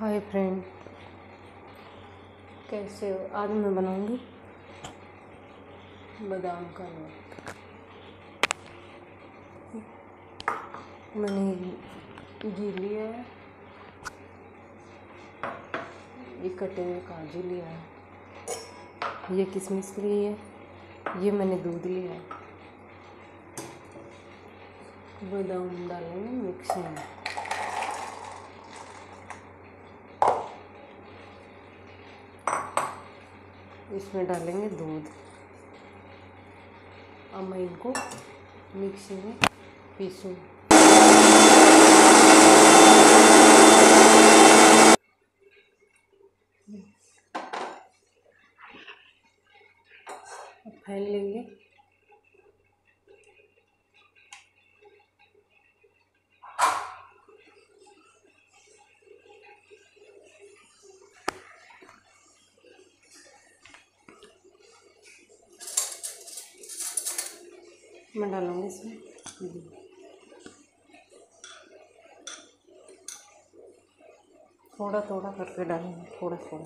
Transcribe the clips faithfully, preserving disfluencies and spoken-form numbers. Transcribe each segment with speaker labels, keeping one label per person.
Speaker 1: Hi friend, कैसे हो? आज मैं बनाऊंगी बादाम का हलवा। मैंने घी लिया है, ये कटे हुए काजू लिया है, ये किशमिश ली है, ये मैंने दूध लिया है। बादाम डालेंगे मिक्सी में। इसमें डालेंगे दूध। अब मैं इनको मिक्सी में पीसूँ। अब फैल लेंगे। मैं डालूंगी इसमें थोड़ा थोड़ा करके डालेंगे, थोड़ा थोड़ा।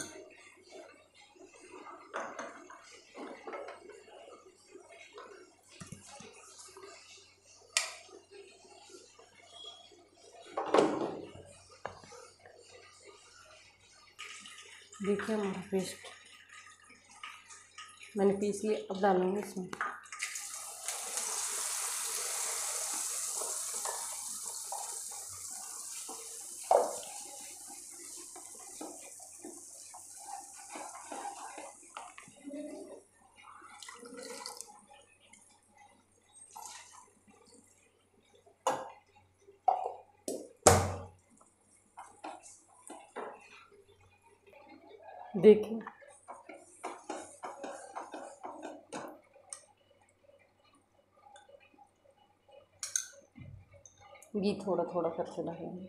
Speaker 1: देखिए हमारा पेस्ट मैंने पीस लिया। अब डालूंगी इसमें देखिए घी थोड़ा थोड़ा करके डालेंगे।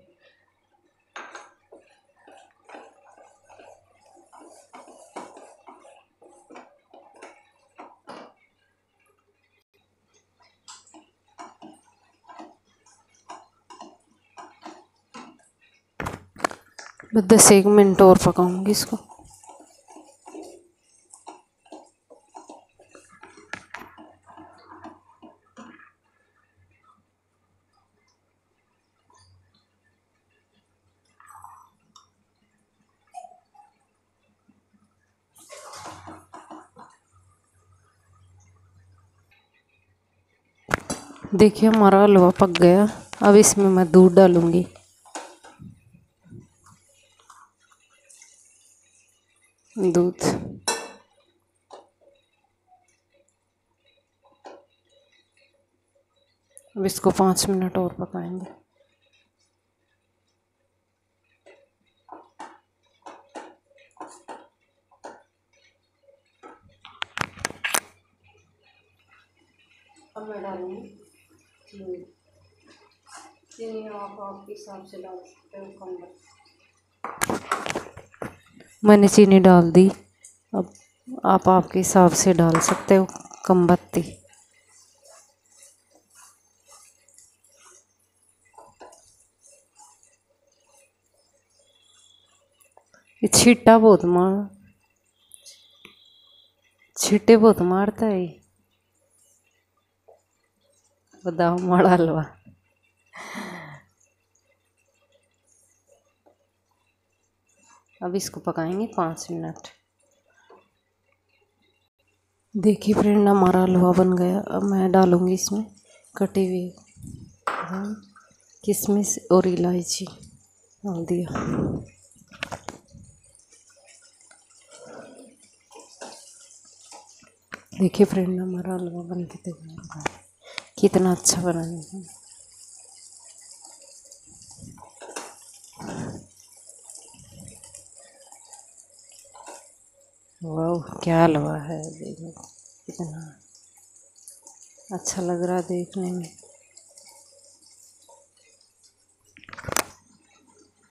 Speaker 1: मैं दस एक मिनट और पकाऊंगी इसको। देखिए हमारा हलवा पक गया। अब इसमें मैं दूध डालूंगी। दूध अब इसको पाँच मिनट और पकाएंगे। अब मैं डालूंगी चीनी। चीनी आप आपके हिसाब से डाल सकते हो, कम। मैंने चीनी डाल दी। अब आप आपके हिसाब से डाल सकते हो कम बत्ती। ये छीटा बहुत मार छीटे बहुत मारता है बादाम वाला हलवा। अब इसको पकाएंगे पाँच मिनट। देखिए फ्रेंड, हमारा हलवा बन गया। अब मैं डालूंगी इसमें कटी हुई किशमिश और इलायची डाल दिया। देखिए फ्रेंड, हमारा हलवा बन के तैयार है। कितना अच्छा बना है। वाह, क्या हलवा है। देखो कितना अच्छा लग रहा है देखने में।